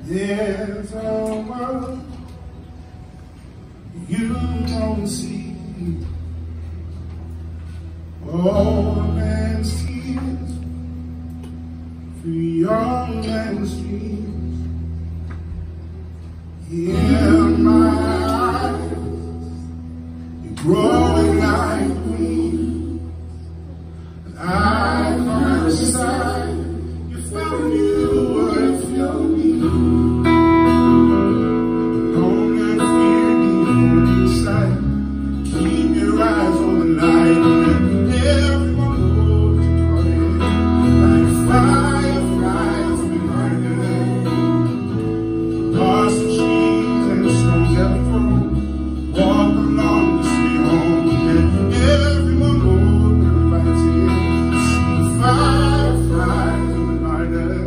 There's a world you don't see. All man's tears, free all man's dreams. In my eyes, you're growing like green. I prophesy you found you worth your need. Don't let fear be on your side. Keep your eyes on the light, and everyone holds you parted like fireflies reminded. Past the trees and the stones that grow, walk along the street home, and everyone holds you invited. See fireflies reminded.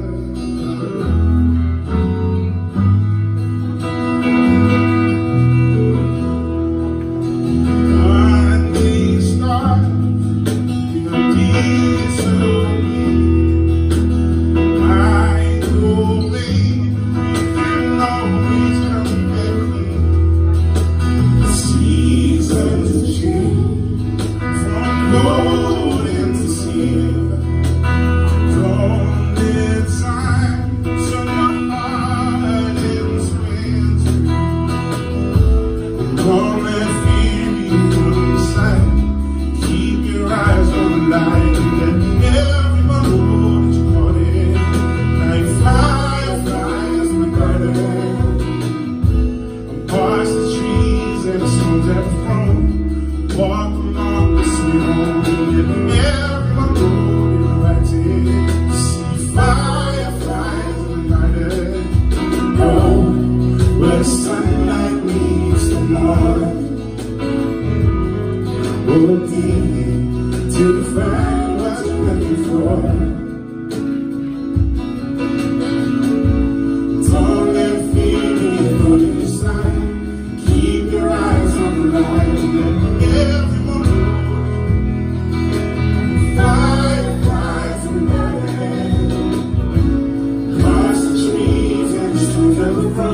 Walk along the street home, and everyone will invited. See fireflies ignited. Go where sunlight meets the morning. We'll be till you find what you're looking for. Don't let fear be on your side. Keep your eyes on the light. Fireflies ignited. Across the trees and the stones that will grow.